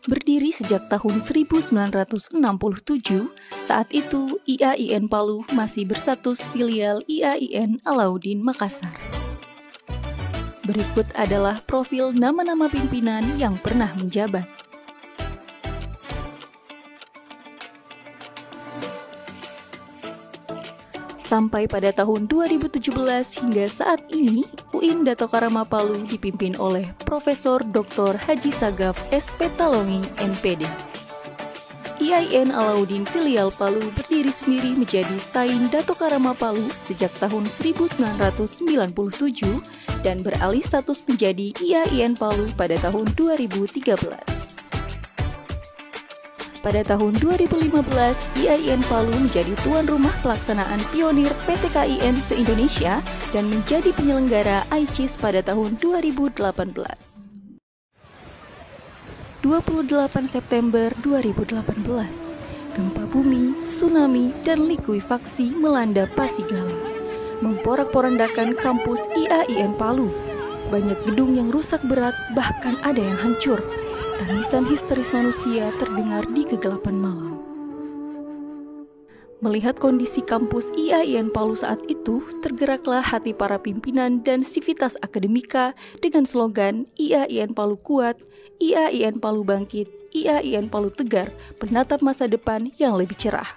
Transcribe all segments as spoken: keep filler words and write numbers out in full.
Berdiri sejak tahun seribu sembilan ratus enam puluh tujuh, saat itu I A I N Palu masih berstatus filial I A I N Alauddin Makassar. Berikut adalah profil nama-nama pimpinan yang pernah menjabat. Sampai pada tahun dua ribu tujuh belas hingga saat ini, U I N Dato Karama Palu dipimpin oleh Profesor Doktor Haji Sagaf S. Petalongi, M Pd. I A I N Alauddin Filial Palu berdiri sendiri menjadi Stain Dato Karama Palu sejak tahun seribu sembilan ratus sembilan puluh tujuh dan beralih status menjadi I A I N Palu pada tahun dua ribu tiga belas. Pada tahun dua ribu lima belas, I A I N Palu menjadi tuan rumah pelaksanaan pionir P T K I N se-Indonesia dan menjadi penyelenggara I C I S pada tahun dua ribu delapan belas. dua puluh delapan September dua ribu delapan belas, gempa bumi, tsunami, dan likuifaksi melanda Pasigala, memporak-porandakan kampus I A I N Palu. Banyak gedung yang rusak berat, bahkan ada yang hancur. Tangisan histeris manusia terdengar di kegelapan malam. Melihat kondisi kampus I A I N Palu saat itu, tergeraklah hati para pimpinan dan sivitas akademika dengan slogan I A I N Palu kuat, I A I N Palu bangkit, I A I N Palu tegar, menatap masa depan yang lebih cerah.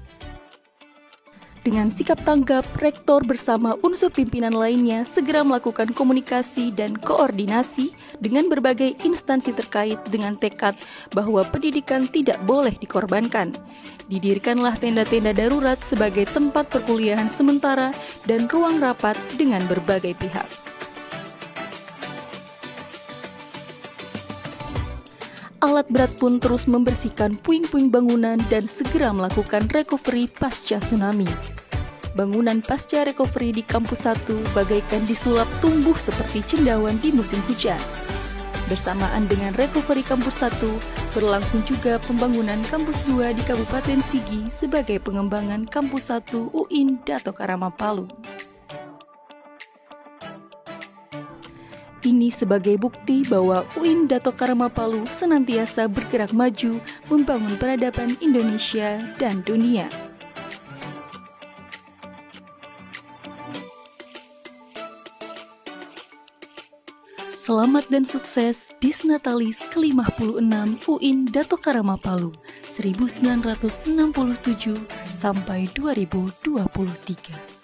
Dengan sikap tanggap, rektor bersama unsur pimpinan lainnya segera melakukan komunikasi dan koordinasi dengan berbagai instansi terkait dengan tekad bahwa pendidikan tidak boleh dikorbankan. Didirikanlah tenda-tenda darurat sebagai tempat perkuliahan sementara dan ruang rapat dengan berbagai pihak. Alat berat pun terus membersihkan puing-puing bangunan dan segera melakukan recovery pasca tsunami. Bangunan pasca recovery di kampus satu bagaikan disulap tumbuh seperti cendawan di musim hujan. Bersamaan dengan recovery kampus satu, berlangsung juga pembangunan kampus dua di Kabupaten Sigi sebagai pengembangan kampus satu U I N Dato Karama Palu. Ini sebagai bukti bahwa U I N Dato Karama Palu senantiasa bergerak maju membangun peradaban Indonesia dan dunia. Selamat dan sukses Disnatalis ke lima puluh enam U I N Dato Karama Palu seribu sembilan ratus enam puluh tujuh sampai dua ribu dua puluh tiga.